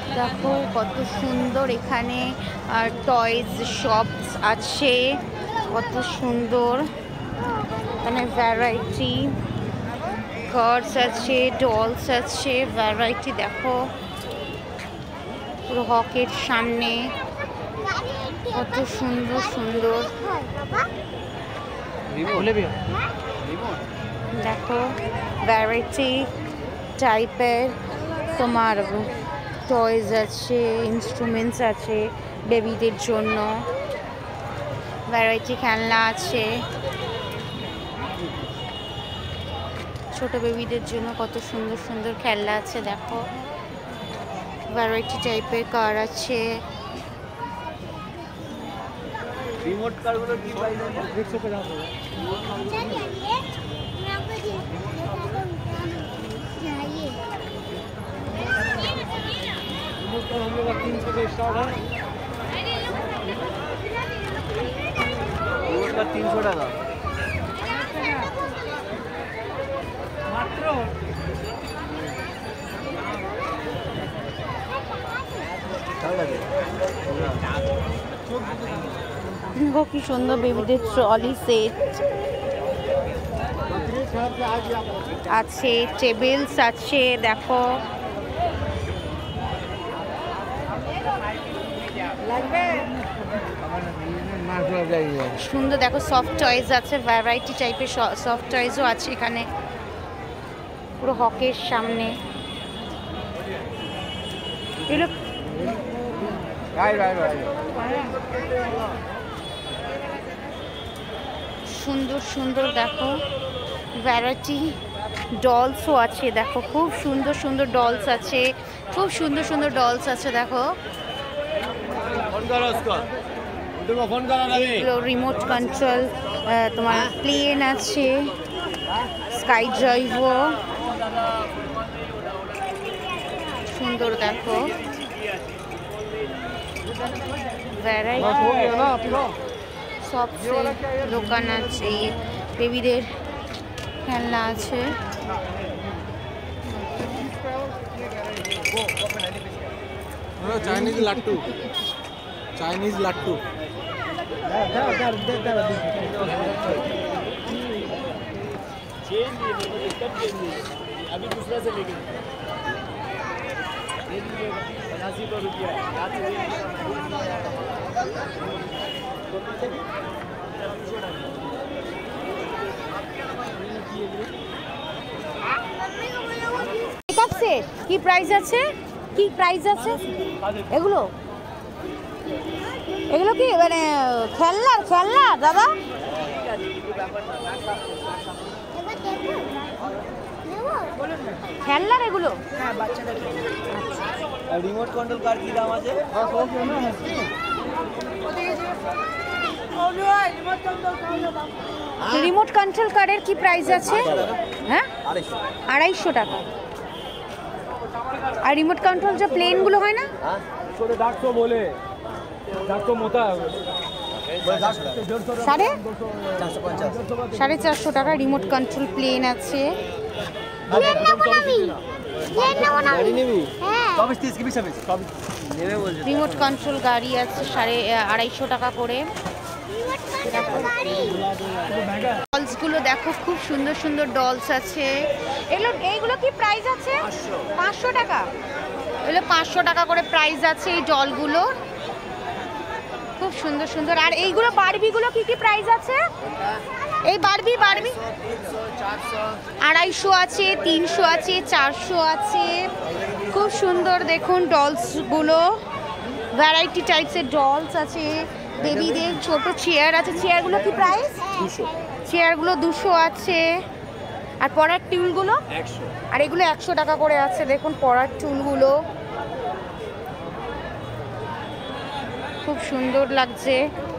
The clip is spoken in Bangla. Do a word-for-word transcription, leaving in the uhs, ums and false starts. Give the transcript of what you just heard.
দেখো কত সুন্দর এখানে আর টয়েজ শপস আছে, কত সুন্দর এখানে ভ্যারাইটি কার্স আছে, ডলস আছে, ভ্যারাইটি দেখো পুরো হকের সামনে কত সুন্দর সুন্দর দেখো ভ্যারাইটি টাইপের তোমার টয়েজ আছে, ইনস্ট্রুমেন্টস আছে বেবিদের জন্য, ভ্যারাইটি খেলনা আছে ছোট বেবিদের জন্য, কত সুন্দর সুন্দর খেলনা আছে দেখো, ভ্যারাইটি টাইপের কার আছে। रिमोट कारগুলো কি প্রাইস আছে? একশো পঞ্চাশ টাকা। रिमोट कार हम लोग का तीन सौ से स्टार्ट है। रिमोट कार तीन सौ টাকা মাত্র। দেখো কি সুন্দর বেবিদের ট্রলি সেট আছে, টেবিলস আছে দেখো, সুন্দর দেখো সফট টয়েজ আছে, ভ্যারাইটি টাইপের সফট টয়েজও আছে এখানে পুরো হকের সামনে। এগুলো সুন্দর সুন্দর দেখো ভ্যারাইটি ডলসও আছে দেখো, খুব সুন্দর সুন্দর ডলস আছে, খুব সুন্দর সুন্দর ডলস আছে দেখো, রিমোট কন্ট্রোল তোমার প্লেন আছে, স্কাই ড্রাইভও সুন্দর দেখো, ভ্যারাইটি সব দোকান আছে, বেবিদের খেলনা আছে, চাইনিজ লাট্টু, চাইনিজ লাট্টু अभी दूसरा से लेके पचासी का रुपया মেকআপ সেট কি প্রাইস আছে, কি প্রাইস আছে এগুলো? এগুলো কি মানে খেলনার খেলনা দাদা? খেলনার এগুলো? হ্যাঁ বাচ্চাদের। আর রিমোট কন্ট্রোল কার কি দাম আছে? রিমোট কন্ট্রোল কারের কি প্রাইস আছে? হ্যাঁ আড়াইশো টাকা। আর রিমোট কন্ট্রোল যে প্লেনগুলো হয় না? ডাকশো বলে ডাকশো মোটা সাড়ে সাড়ে চারশো টাকা রিমোট কন্ট্রোল প্লেন আছে। রিমোট কন্ট্রোল গাড়ি আছে সাড়ে আড়াইশো টাকা করে। ডলসগুলো দেখো খুব সুন্দর সুন্দর ডলস আছে। এগুলো এইগুলো কি প্রাইস আছে? পাঁচশো টাকা। এগুলো পাঁচশো টাকা করে প্রাইস আছে এই ডলগুলো, খুব সুন্দর সুন্দর। আর এইগুলো বারবিগুলো কি কি প্রাইস আছে? এই বারবি বারবি আড়াইশো আছে, তিনশো আছে, চারশো আছে, খুব সুন্দর দেখুন ডলসগুলো, ভ্যারাইটি টাইপসের ডলস আছে। বেবিদের ছোট চেয়ার আছে, চেয়ারগুলো কি প্রাইস? চেয়ারগুলো দুশো আছে। আর পড়ার টুলগুলো একশো, আর এগুলো একশো টাকা করে আছে। দেখুন পড়ার টুলগুলো খুব সুন্দর লাগছে।